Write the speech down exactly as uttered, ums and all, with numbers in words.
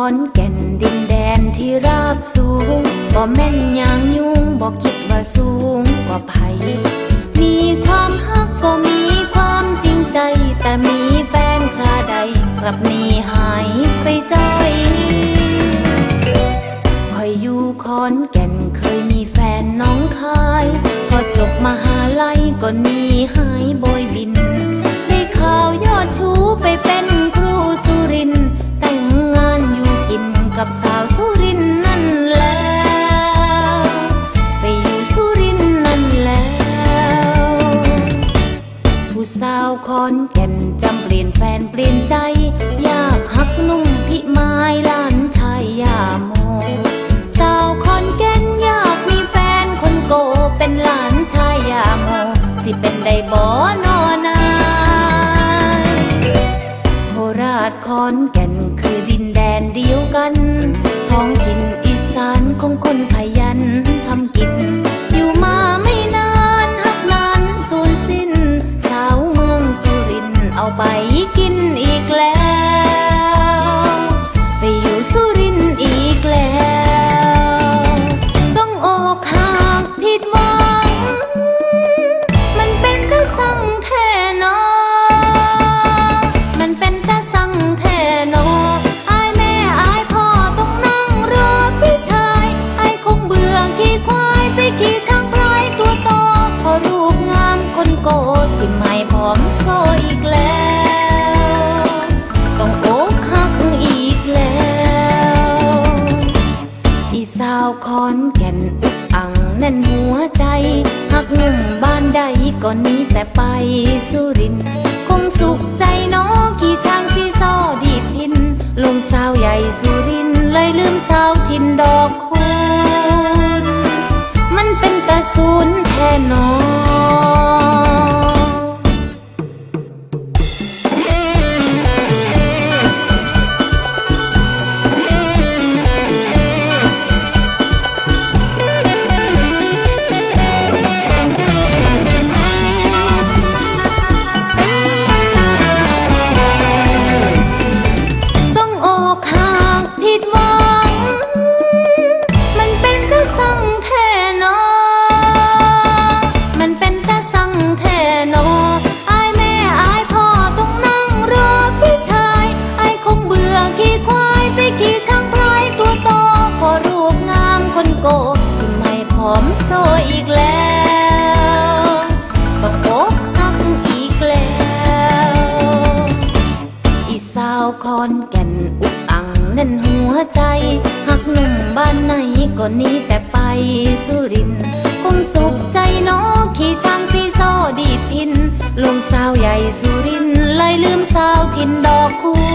อนแก่นดินแดนที่ราบสูงบ่แม่นยางยุงบ่คิดว่าสูงกว่าไผมีความฮักก็มีความจริงใจแต่มีแฟนคราใดกลับหนีหายไปจ้อยคอยอยู่ขอนแก่นเคยมีแฟนน้องคายพอจบมหาลัยก็หนีหายโบยบินได้ข่าวยอดชูไปเป็นครูสุรินทร์แต่งงานอยู่กินกับสาวสุรินทร์นั่นแล้วไปอยู่สุรินทร์นั่นแล้วผู้สาวขอนแก่นจำเปลี่ยนแฟนเปลี่ยนใจอยากหักนุ่มพิมายล้านชายยาโมสาวขอนแก่นอยากมีแฟนคนโกเป็นหลานชายยาโมสิเป็นได้บ่นอนายโคราชขอนแก่นคือดินแดนเดียวกันท้องถิ่นอีสานของคนขยันทำกินอยู่มาไม่นานหักนานสูญสิ้นสาวเมืองสุรินทร์เอาไปกินอีกแล้วไปอยู่สุรินทร์อีกแล้วต้องอกหักผิดหวังมันเป็นตะสั่งแท้นอมันเป็นตะสั่งแท้นออายแม่อายพ่อต้องนั่งรอพี่ชายอายคงเบื่อขี่ควายไปขี่ช้างพลายตัวโตพอรูปงามคนโกที่ไม่ผอมโซอีกแล้วต้องอกหักอีกแล้วอีสาวขอนแก่นอุกอังแน่นหัวใจหักหนุ่มบ้านใดก็หนีแต่ไปสุรินทร์คงสุขใจน้องขี่ช้างซีซอดีดพินลงสาวใหญ่สุรินทร์เลยลืมสาวทินดอกคุณมันเป็นตะสูนแท้นอโซอีกแล้วต้องอกหักอีกแล้วอีสาวขอนแก่นอุกอังแน่นหัวใจหักหนุ่มบ้านไหนก็หนีแต่ไปสุรินทร์คงสุขใจน้องขี่ช้างซีซอดีดพินลงสาวใหญ่สุรินทร์เลยลืมสาวทินดอกคู